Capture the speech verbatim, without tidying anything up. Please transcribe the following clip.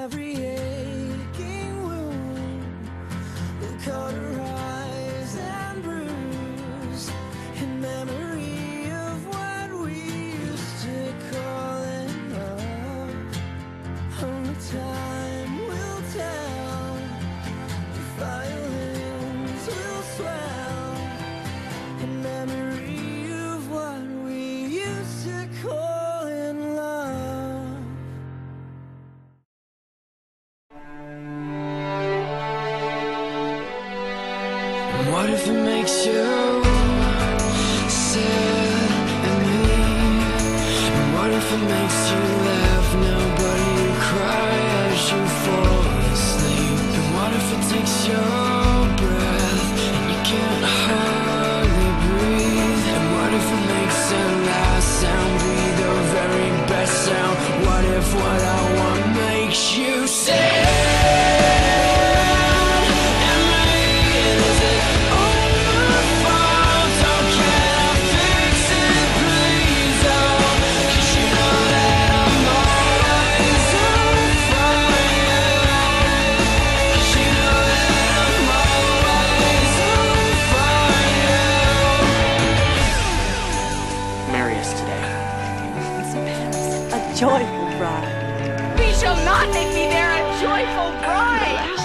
every aching wound will cauterize and bruise in memory of what we used to call it love. Only time will tell, the violins will swell in memory of what we used to call it love. What if it makes you sad and me? And what if it makes you laugh now, but you cry as you fall asleep? And what if it takes your breath and you can't hardly breathe? And what if it makes the last sound be the very best sound? What if what I want makes you sad? Joyful bride. We shall not make me there a joyful bride!